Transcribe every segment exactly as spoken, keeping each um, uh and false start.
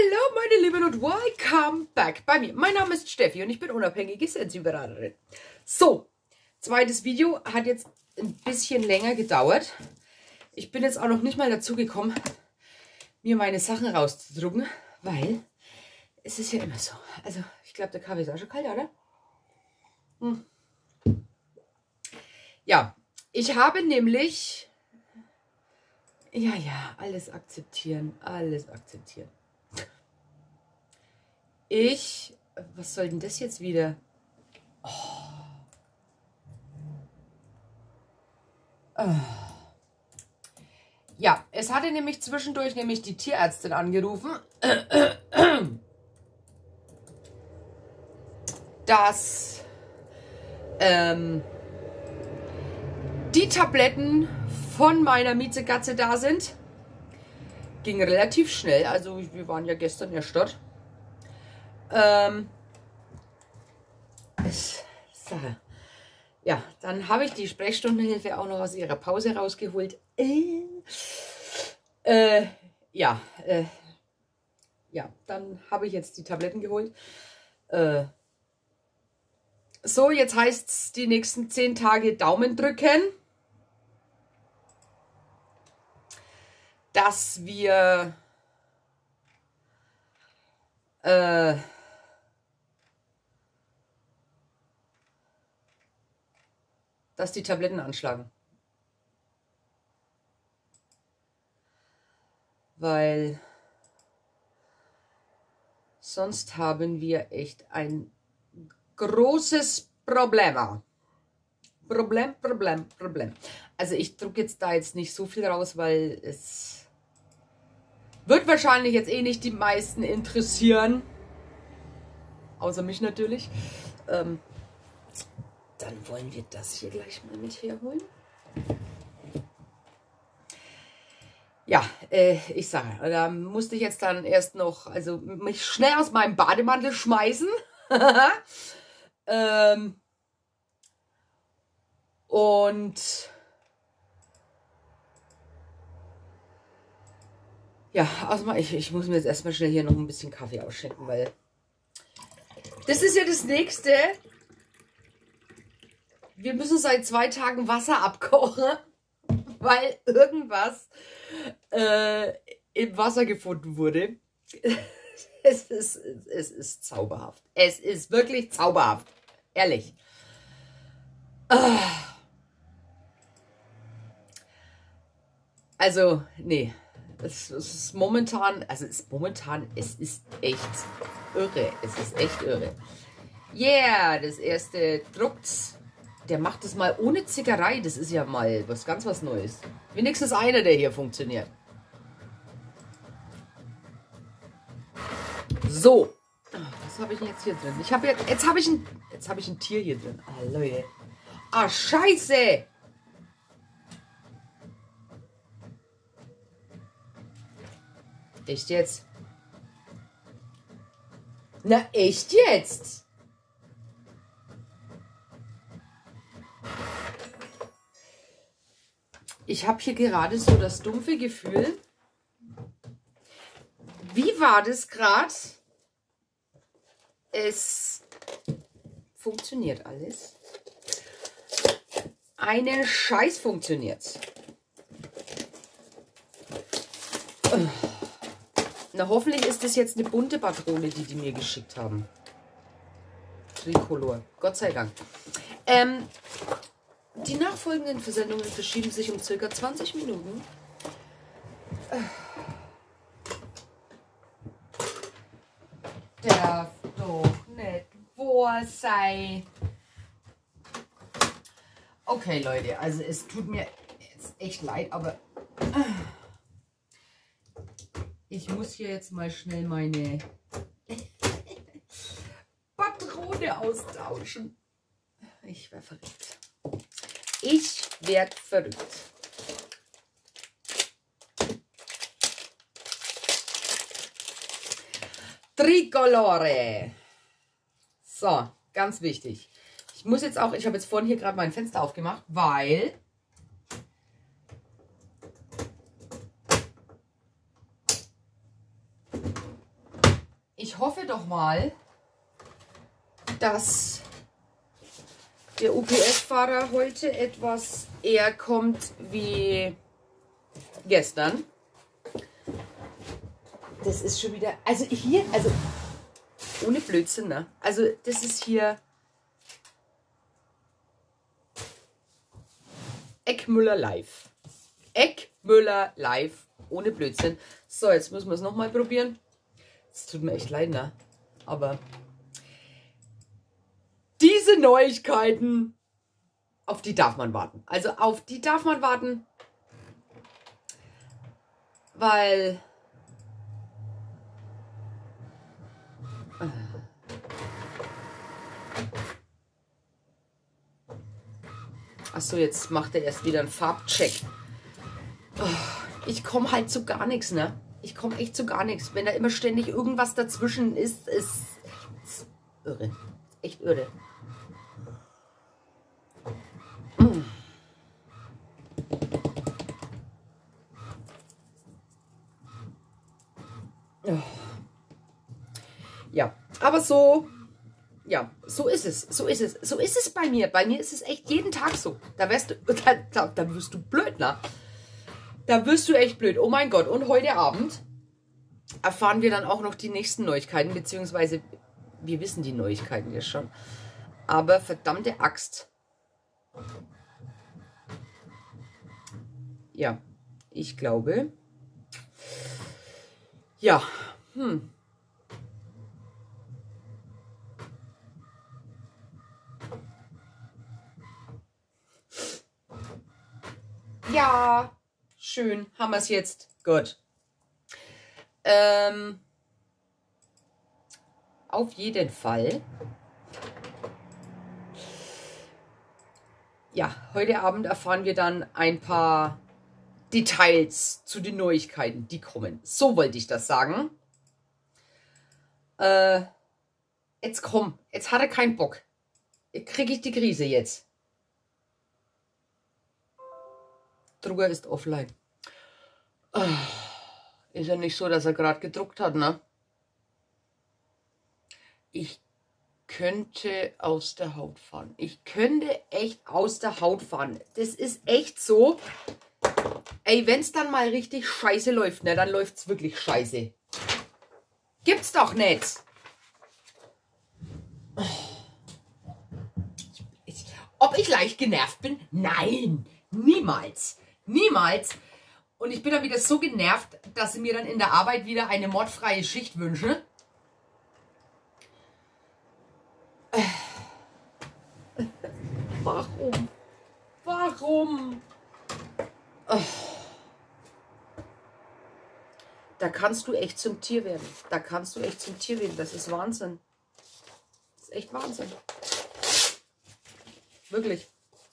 Hallo meine Lieben und welcome back bei mir. Mein Name ist Steffi und ich bin unabhängige Sensi-Beraterin. So, zweites Video hat jetzt ein bisschen länger gedauert. Ich bin jetzt auch noch nicht mal dazu gekommen, mir meine Sachen rauszudrucken, weil es ist ja immer so. Also ich glaube, der Kaffee ist auch schon kalt, oder? Hm. Ja, ich habe nämlich... Ja, ja, alles akzeptieren, alles akzeptieren. Ich, was soll denn das jetzt wieder? Oh. Oh. Ja, es hatte nämlich zwischendurch nämlich die Tierärztin angerufen, dass ähm, die Tabletten von meiner Miezekatze da sind. Ging relativ schnell, also wir waren ja gestern erst dort. Ähm, es, so. Ja, dann habe ich die Sprechstundenhilfe auch noch aus ihrer Pause rausgeholt. Äh, äh, ja, äh, ja, dann habe ich jetzt die Tabletten geholt. Äh, so, jetzt heißt es die nächsten zehn Tage Daumen drücken, dass wir äh, dass die Tabletten anschlagen. Weil sonst haben wir echt ein großes Problem. Problem, Problem, Problem. Also ich drucke jetzt da jetzt nicht so viel raus, weil es wird wahrscheinlich jetzt eh nicht die meisten interessieren. Außer mich natürlich. Ähm, dann wollen wir das hier gleich mal mit herholen. Ja, äh, ich sage, da musste ich jetzt dann erst noch, also mich schnell aus meinem Bademantel schmeißen. ähm, und ja, also ich, ich muss mir jetzt erstmal schnell hier noch ein bisschen Kaffee ausschenken, weil das ist ja das Nächste. Wir müssen seit zwei Tagen Wasser abkochen, weil irgendwas äh, im Wasser gefunden wurde. Es ist, es ist zauberhaft. Es ist wirklich zauberhaft. Ehrlich. Also, nee. Es, es ist momentan, also es ist momentan, es ist echt irre. Es ist echt irre. Yeah, das erste druckt's. Der macht es mal ohne Zickerei. Das ist ja mal was ganz was Neues. Wenigstens einer, der hier funktioniert. So. Was habe ich denn jetzt hier drin? Ich habe jetzt, jetzt habe ich ein, jetzt habe ich ein Tier hier drin. Ah, Leute. Ah, Scheiße. Echt jetzt? Na, echt jetzt? Ich habe hier gerade so das dumpfe Gefühl. Wie war das gerade? Es funktioniert alles. Einen Scheiß funktioniert's. Na, hoffentlich ist das jetzt eine bunte Patrone, die die mir geschickt haben. Tricolor. Gott sei Dank. Ähm, die nachfolgenden Versendungen verschieben sich um circa zwanzig Minuten. Darf doch nicht wahr sein. Okay, Leute, also es tut mir jetzt echt leid, aber ich muss hier jetzt mal schnell meine Patrone austauschen. Ich werde verrückt. Ich werde verrückt. Tricolore. So, ganz wichtig. Ich muss jetzt auch, ich habe jetzt vorhin hier gerade mein Fenster aufgemacht, weil ich hoffe doch mal, dass der U P S-Fahrer heute etwas eher kommt wie gestern. Das ist schon wieder, also hier, also ohne Blödsinn, ne? Also das ist hier Eckmüller live. Eckmüller live, ohne Blödsinn. So, jetzt müssen wir es nochmal probieren. Es tut mir echt leid, ne? Aber diese Neuigkeiten, auf die darf man warten. Also auf die darf man warten, weil Achso, jetzt macht er erst wieder einen Farbcheck. Oh, ich komme halt zu gar nichts, ne? Ich komme echt zu gar nichts. Wenn da immer ständig irgendwas dazwischen ist, ist, ist irre. Echt irre. Mm. Oh. Ja, aber so, ja, so ist es, so ist es, so ist es bei mir. Bei mir ist es echt jeden Tag so. Da wärst du, da, da, da wirst du blöd, ne? Da wirst du echt blöd. Oh mein Gott, und heute Abend erfahren wir dann auch noch die nächsten Neuigkeiten, beziehungsweise wir wissen die Neuigkeiten ja schon. Aber verdammte Axt. Ja, ich glaube, ja, hm. Ja, schön, haben wir es jetzt. Gut. Ähm, auf jeden Fall. Ja, heute Abend erfahren wir dann ein paar Details zu den Neuigkeiten, die kommen. So wollte ich das sagen. Äh, jetzt komm, jetzt hat er keinen Bock. Kriege ich die Krise jetzt. Drucker ist offline. Ist ja nicht so, dass er gerade gedruckt hat, ne? Ich könnte aus der Haut fahren. Ich könnte echt aus der Haut fahren. Das ist echt so. Ey, wenn es dann mal richtig scheiße läuft, ne, dann läuft es wirklich scheiße. Gibt's doch nicht. Ob ich leicht genervt bin? Nein, niemals. Niemals. Und ich bin dann wieder so genervt, dass ich mir dann in der Arbeit wieder eine mordfreie Schicht wünsche. Warum? Warum? Oh. Da kannst du echt zum Tier werden. Da kannst du echt zum Tier werden. Das ist Wahnsinn. Das ist echt Wahnsinn. Wirklich.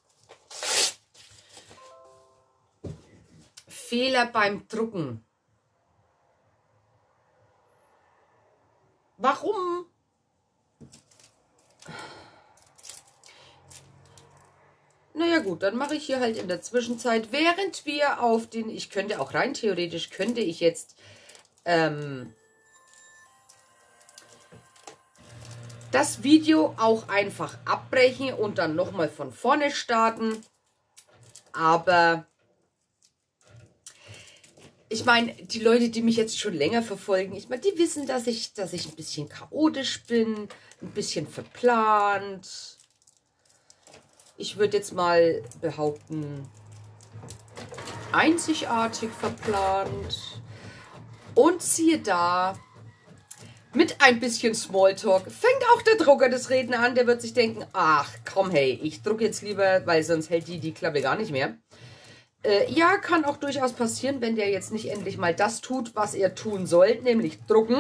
Fehler beim Drucken. Warum? Naja gut, dann mache ich hier halt in der Zwischenzeit, während wir auf den, ich könnte auch rein theoretisch, könnte ich jetzt ähm, das Video auch einfach abbrechen und dann nochmal von vorne starten. Aber ich meine, die Leute, die mich jetzt schon länger verfolgen, ich meine, die wissen, dass ich, dass ich ein bisschen chaotisch bin, ein bisschen verplant. Ich würde jetzt mal behaupten, einzigartig verplant. Und siehe da, mit ein bisschen Smalltalk fängt auch der Drucker das Reden an. Der wird sich denken, ach komm hey, ich drucke jetzt lieber, weil sonst hält die die Klappe gar nicht mehr. Äh, ja, kann auch durchaus passieren, wenn der jetzt nicht endlich mal das tut, was er tun soll, nämlich drucken.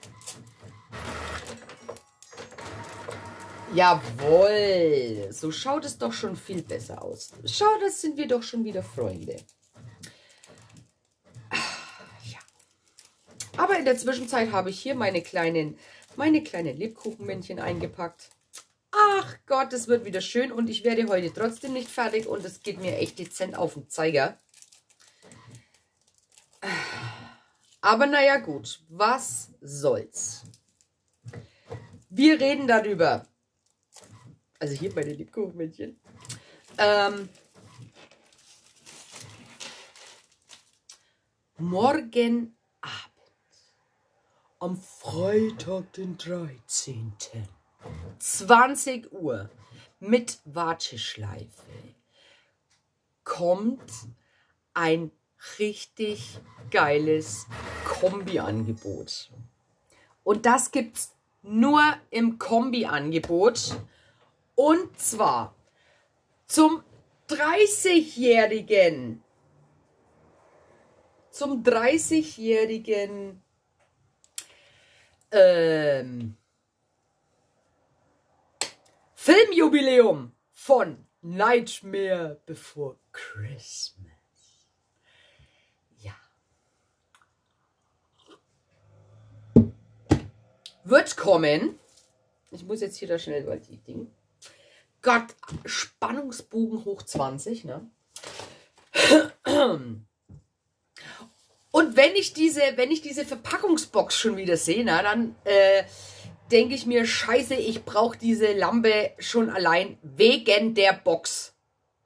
Jawohl, so schaut es doch schon viel besser aus. Schau, das sind wir doch schon wieder Freunde. Ja. Aber in der Zwischenzeit habe ich hier meine kleinen, meine kleinen Lebkuchenmännchen eingepackt. Ach Gott, es wird wieder schön und ich werde heute trotzdem nicht fertig und es geht mir echt dezent auf den Zeiger. Aber naja gut, was soll's. Wir reden darüber. Also hier meine Lebkuchenmännchen. Ähm, morgen Abend. Am Freitag, den dreizehnten zwanzig Uhr. Mit Warteschleife. Kommt ein richtig geiles Kombi-Angebot. Und das gibt's nur im Kombi-Angebot. Und zwar zum dreißigjährigen zum dreißigjährigen ähm, Filmjubiläum von Nightmare Before Christmas. Ja. Wird kommen. Ich muss jetzt hier da schnell über die Dinge. Gott, Spannungsbogen hoch zwanzig, ne? Und wenn ich diese, wenn ich diese Verpackungsbox schon wieder sehe, na, dann äh, denke ich mir, scheiße, ich brauche diese Lampe schon allein wegen der Box.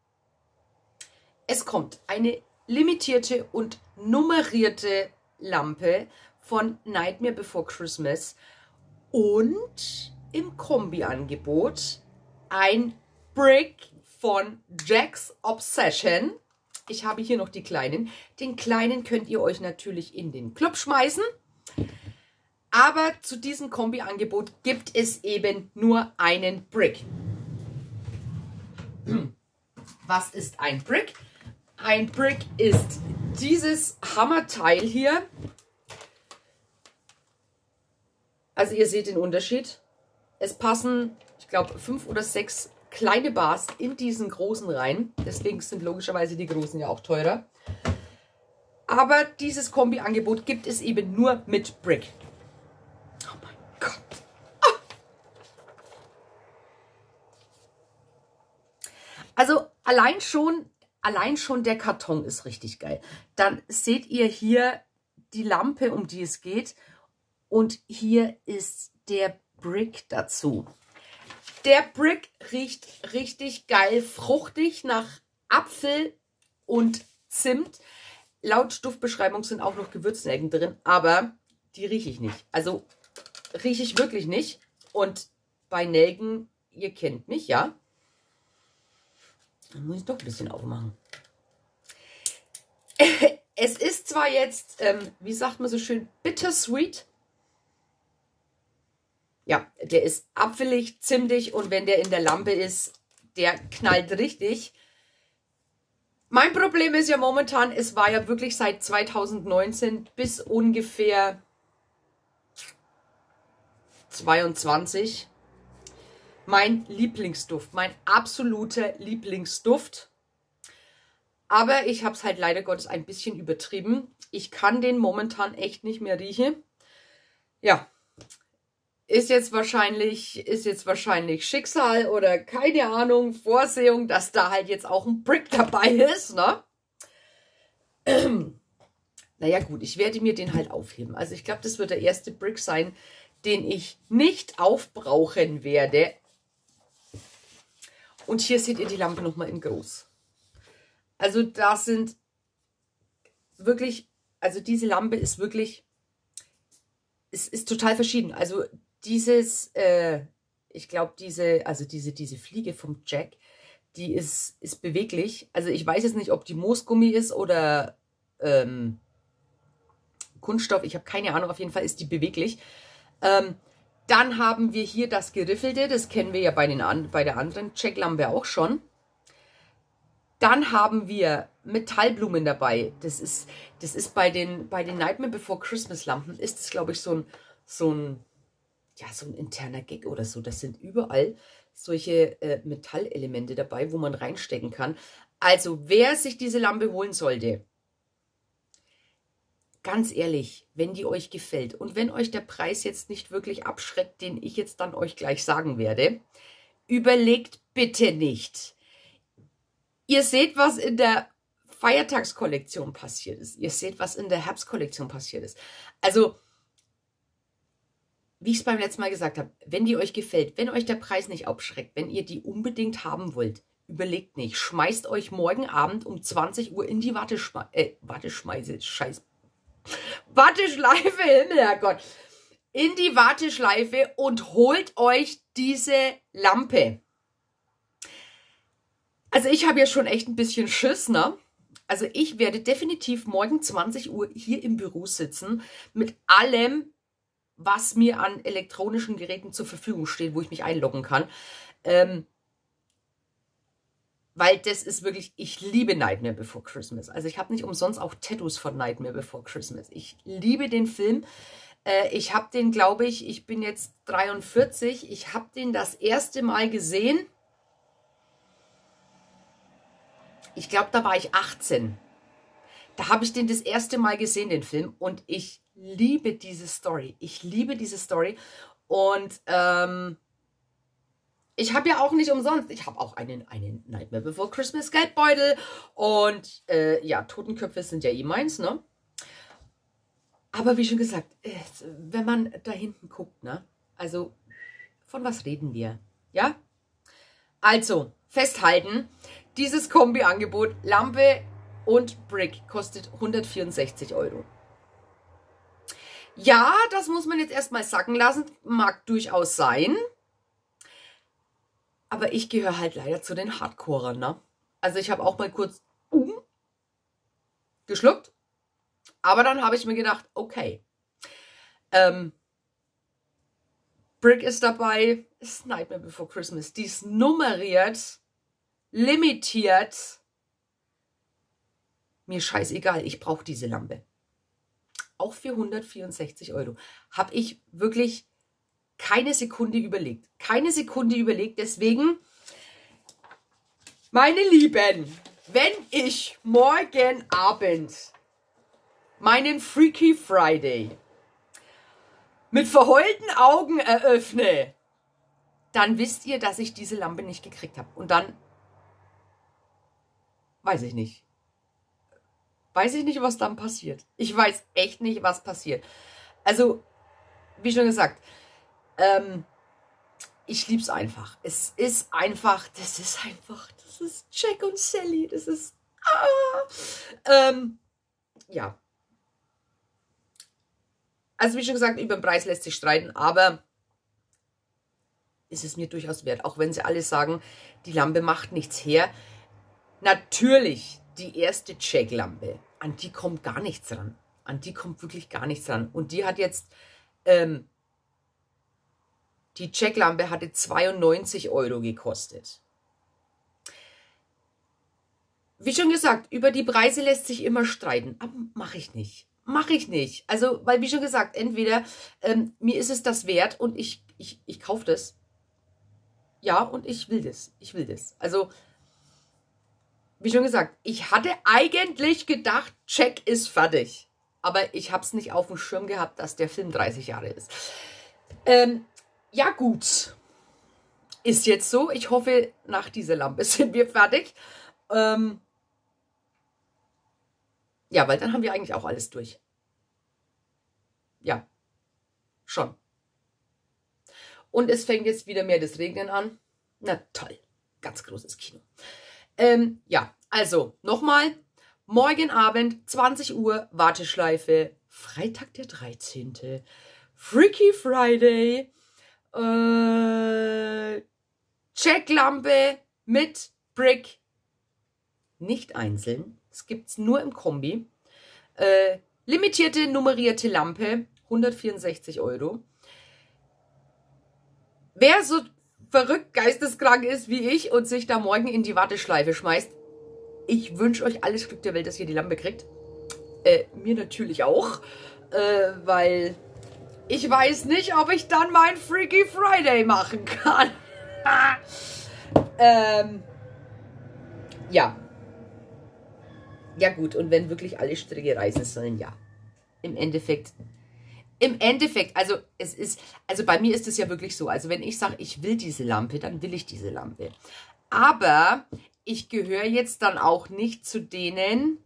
Es kommt eine limitierte und nummerierte Lampe von Nightmare Before Christmas und im Kombi-Angebot ein Brick von Jack's Obsession. Ich habe hier noch die kleinen. Den kleinen könnt ihr euch natürlich in den Club schmeißen. Aber zu diesem Kombi-Angebot gibt es eben nur einen Brick. Was ist ein Brick? Ein Brick ist dieses Hammerteil hier. Also ihr seht den Unterschied. Es passen, ich glaube, fünf oder sechs kleine Bars in diesen großen rein. Deswegen sind logischerweise die großen ja auch teurer. Aber dieses Kombi-Angebot gibt es eben nur mit Brick. Oh mein Gott. Ah. Also allein schon, allein schon der Karton ist richtig geil. Dann seht ihr hier die Lampe, um die es geht. Und hier ist der Brick dazu. Der Brick riecht richtig geil, fruchtig nach Apfel und Zimt. Laut Duftbeschreibung sind auch noch Gewürznelken drin, aber die rieche ich nicht. Also rieche ich wirklich nicht. Und bei Nelken, ihr kennt mich, ja? Dann muss ich doch ein bisschen aufmachen. Es ist zwar jetzt, ähm, wie sagt man so schön, bittersweet. Ja, der ist apfelig, zimtig und wenn der in der Lampe ist, der knallt richtig. Mein Problem ist ja momentan, es war ja wirklich seit zweitausendneunzehn bis ungefähr zweiundzwanzig mein Lieblingsduft, mein absoluter Lieblingsduft. Aber ich habe es halt leider Gottes ein bisschen übertrieben. Ich kann den momentan echt nicht mehr riechen. Ja. Ist jetzt wahrscheinlich, ist jetzt wahrscheinlich Schicksal oder keine Ahnung, Vorsehung, dass da halt jetzt auch ein Brick dabei ist, ne? Naja gut, ich werde mir den halt aufheben. Also ich glaube, das wird der erste Brick sein, den ich nicht aufbrauchen werde. Und hier seht ihr die Lampe nochmal in groß. Also da sind wirklich, also diese Lampe ist wirklich, es ist total verschieden. Also dieses, äh, ich glaube, diese, also diese, diese Fliege vom Jack, die ist, ist beweglich. Also ich weiß jetzt nicht, ob die Moosgummi ist oder ähm, Kunststoff. Ich habe keine Ahnung, auf jeden Fall ist die beweglich. Ähm, dann haben wir hier das Geriffelte, das kennen wir ja bei, den, bei der anderen Jack-Lampe auch schon. Dann haben wir Metallblumen dabei. Das ist, das ist bei den, bei den Nightmare Before Christmas Lampen, ist das, glaube ich, so ein, so ein ja, so ein interner Gag oder so. Das sind überall solche äh, Metallelemente dabei, wo man reinstecken kann. Also, wer sich diese Lampe holen sollte, ganz ehrlich, wenn die euch gefällt und wenn euch der Preis jetzt nicht wirklich abschreckt, den ich jetzt dann euch gleich sagen werde, überlegt bitte nicht. Ihr seht, was in der Feiertagskollektion passiert ist. Ihr seht, was in der Herbstkollektion passiert ist. Also, wie ich es beim letzten Mal gesagt habe, wenn die euch gefällt, wenn euch der Preis nicht abschreckt, wenn ihr die unbedingt haben wollt, überlegt nicht, schmeißt euch morgen Abend um zwanzig Uhr in die Warteschme äh, Warteschmeise, scheiß, Warteschleife, Himmel, Herrgott, in die Warteschleife und holt euch diese Lampe. Also ich habe ja schon echt ein bisschen Schiss, ne? Also ich werde definitiv morgen zwanzig Uhr hier im Büro sitzen mit allem, was mir an elektronischen Geräten zur Verfügung steht, wo ich mich einloggen kann. Ähm, weil das ist wirklich, ich liebe Nightmare Before Christmas. Also ich habe nicht umsonst auch Tattoos von Nightmare Before Christmas. Ich liebe den Film. Äh, ich habe den, glaube ich, ich bin jetzt dreiundvierzig. Ich habe den das erste Mal gesehen. Ich glaube, da war ich achtzehn. Da habe ich den das erste Mal gesehen, den Film. Und ich liebe diese Story. Ich liebe diese Story. Und ähm, ich habe ja auch nicht umsonst, ich habe auch einen, einen Nightmare Before Christmas Geldbeutel. Und äh, ja, Totenköpfe sind ja eh meins, ne? Aber wie schon gesagt, äh, wenn man da hinten guckt, ne? Also, von was reden wir? Ja? Also, festhalten, dieses Kombi-Angebot, Lampe und Brick, kostet hundertvierundsechzig Euro. Ja, das muss man jetzt erstmal sacken lassen, mag durchaus sein. Aber ich gehöre halt leider zu den Hardcorern, ne? Also ich habe auch mal kurz um, geschluckt, aber dann habe ich mir gedacht, okay, ähm, Brick ist dabei, ist Nightmare Before Christmas, die ist nummeriert, limitiert, mir scheißegal, ich brauche diese Lampe. Auch für hundertvierundsechzig Euro. Habe ich wirklich keine Sekunde überlegt. Keine Sekunde überlegt. Deswegen, meine Lieben, wenn ich morgen Abend meinen Freaky Friday mit verheulten Augen eröffne, dann wisst ihr, dass ich diese Lampe nicht gekriegt habe. Und dann weiß ich nicht. Weiß ich nicht, was dann passiert. Ich weiß echt nicht, was passiert. Also, wie schon gesagt, ähm, ich liebe es einfach. Es ist einfach, das ist einfach, das ist Jack und Sally, das ist, ah, ähm, ja. Also, wie schon gesagt, über den Preis lässt sich streiten, aber ist es mir durchaus wert. Auch wenn sie alle sagen, die Lampe macht nichts her. Natürlich, die erste Jack-Lampe, an die kommt gar nichts ran. An die kommt wirklich gar nichts ran. Und die hat jetzt, ähm, die Jack-Lampe hatte zweiundneunzig Euro gekostet. Wie schon gesagt, über die Preise lässt sich immer streiten. Aber mache ich nicht. Mache ich nicht. Also, weil wie schon gesagt, entweder ähm, mir ist es das wert und ich, ich, ich kaufe das. Ja, und ich will das. Ich will das. Also, wie schon gesagt, ich hatte eigentlich gedacht, Jack ist fertig. Aber ich habe es nicht auf dem Schirm gehabt, dass der Film dreißig Jahre ist. Ähm, ja gut. Ist jetzt so. Ich hoffe, nach dieser Lampe sind wir fertig. Ähm, ja, weil dann haben wir eigentlich auch alles durch. Ja, schon. Und es fängt jetzt wieder mehr das Regnen an. Na toll, ganz großes Kino. Ähm, ja, also nochmal, morgen Abend, zwanzig Uhr, Warteschleife, Freitag der dreizehnte Freaky Friday, äh, Jack-Lampe mit Brick, nicht einzeln, es gibt es nur im Kombi, äh, limitierte, nummerierte Lampe, hundertvierundsechzig Euro. Wer so verrückt geisteskrank ist wie ich und sich da morgen in die Warteschleife schmeißt, ich wünsche euch alles Glück der Welt, dass ihr die Lampe kriegt. Äh, mir natürlich auch, äh, weil ich weiß nicht, ob ich dann meinen Freaky Friday machen kann. ähm, ja. Ja gut, und wenn wirklich alle Stricke reißen sollen, ja. Im Endeffekt... Im Endeffekt, also es ist, also bei mir ist es ja wirklich so, also wenn ich sage, ich will diese Lampe, dann will ich diese Lampe. Aber ich gehöre jetzt dann auch nicht zu denen,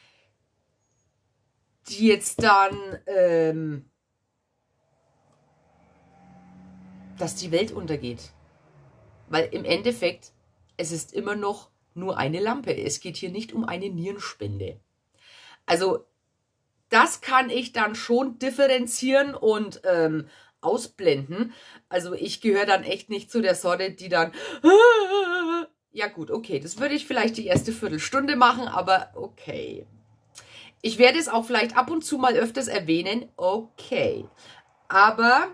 die jetzt dann, ähm, dass die Welt untergeht. Weil im Endeffekt, es ist immer noch nur eine Lampe. Es geht hier nicht um eine Nierenspende. Also das kann ich dann schon differenzieren und ähm, ausblenden. Also ich gehöre dann echt nicht zu der Sorte, die dann... Ja gut, okay, das würde ich vielleicht die erste Viertelstunde machen, aber okay. Ich werde es auch vielleicht ab und zu mal öfters erwähnen, okay. Aber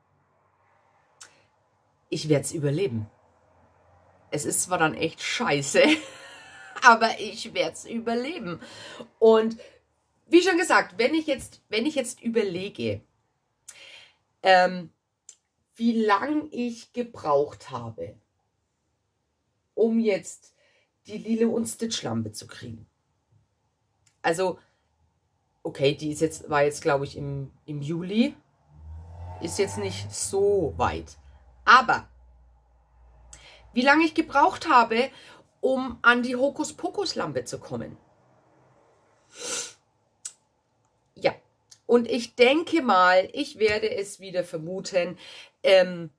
ich werde es überleben. Es ist zwar dann echt scheiße, aber ich werde es überleben. Und wie schon gesagt, wenn ich jetzt, wenn ich jetzt überlege, ähm, wie lang ich gebraucht habe, um jetzt die Lilo und Stitch Lampe zu kriegen. Also, okay, die ist jetzt, war jetzt, glaube ich, im, im Juli. Ist jetzt nicht so weit. Aber wie lange ich gebraucht habe, um an die Hokuspokus-Lampe zu kommen. Ja, und ich denke mal, ich werde es wieder vermuten, ähm,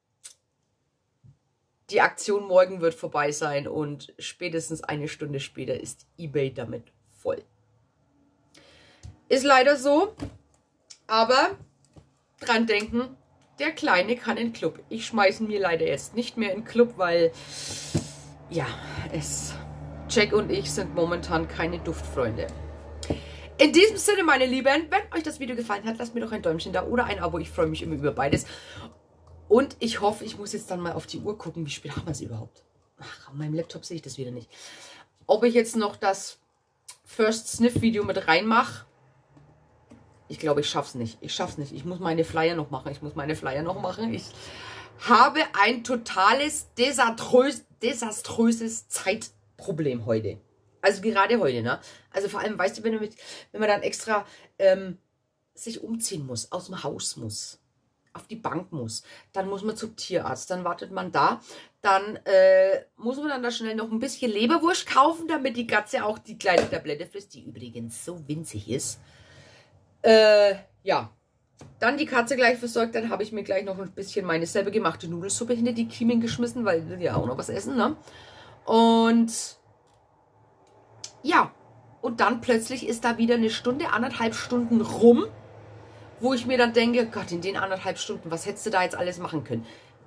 die Aktion morgen wird vorbei sein und spätestens eine Stunde später ist eBay damit voll. Ist leider so, aber dran denken, der Kleine kann in den Club. Ich schmeiße mir leider jetzt nicht mehr in den Club, weil, ja, es, Jack und ich sind momentan keine Duftfreunde. In diesem Sinne, meine Lieben, wenn euch das Video gefallen hat, lasst mir doch ein Däumchen da oder ein Abo. Ich freue mich immer über beides. Und ich hoffe, ich muss jetzt dann mal auf die Uhr gucken, wie spät haben wir es überhaupt? Ach, auf meinem Laptop sehe ich das wieder nicht. Ob ich jetzt noch das First Sniff Video mit reinmache? Ich glaube, ich schaffe es nicht. Ich schaffe es nicht. Ich muss meine Flyer noch machen. Ich muss meine Flyer noch machen. Ich habe ein totales, desaströs, desaströses Zeitproblem heute. Also gerade heute, ne? Also vor allem, weißt du, wenn, du mit, wenn man dann extra ähm, sich umziehen muss, aus dem Haus muss, auf die Bank muss, dann muss man zum Tierarzt, dann wartet man da, dann äh, muss man dann da schnell noch ein bisschen Leberwurst kaufen, damit die Katze auch die kleine Tablette frisst, die übrigens so winzig ist. Äh, ja, dann die Katze gleich versorgt, dann habe ich mir gleich noch ein bisschen meine selber gemachte Nudelsuppe hinter die Kiemen geschmissen, weil wir ja auch noch was essen, ne? Und ja, und dann plötzlich ist da wieder eine Stunde, anderthalb Stunden rum, wo ich mir dann denke, Gott, in den anderthalb Stunden, was hättest du da jetzt alles machen können?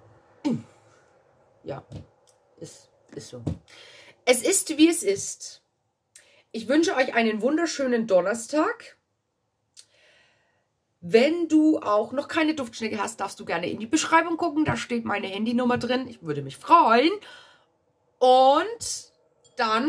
Ja, ist, ist so. Es ist, wie es ist. Ich wünsche euch einen wunderschönen Donnerstag. Wenn du auch noch keine Duftschnecke hast, darfst du gerne in die Beschreibung gucken. Da steht meine Handynummer drin. Ich würde mich freuen. Und dann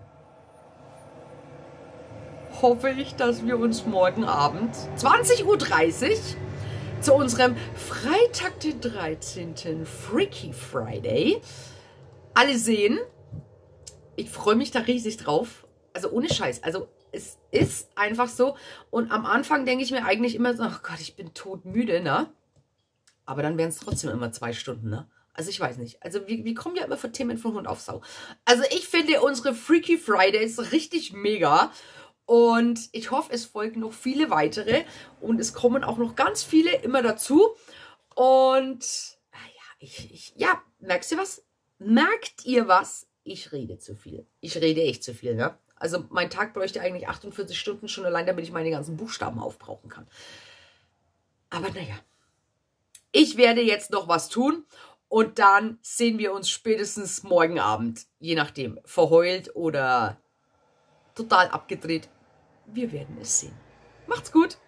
hoffe ich, dass wir uns morgen Abend zwanzig Uhr dreißig zu unserem Freitag, den dreizehnten Freaky Friday alle sehen. Ich freue mich da riesig drauf. Also ohne Scheiß. Also es ist einfach so. Und am Anfang denke ich mir eigentlich immer so, ach Gott, ich bin todmüde, ne? Aber dann wären es trotzdem immer zwei Stunden, ne? Also ich weiß nicht. Also wir, wir kommen ja immer von Themen von Hund auf Sau. Also ich finde unsere Freaky Fridays richtig mega. Und ich hoffe, es folgen noch viele weitere. Und es kommen auch noch ganz viele immer dazu. Und ja, ich, ich, ja, merkst du was? Merkt ihr was? Ich rede zu viel. Ich rede echt zu viel, ne? Also mein Tag bräuchte eigentlich achtundvierzig Stunden schon allein, damit ich meine ganzen Buchstaben aufbrauchen kann. Aber naja, ich werde jetzt noch was tun. Und dann sehen wir uns spätestens morgen Abend. Je nachdem, verheult oder total abgedreht. Wir werden es sehen. Macht's gut!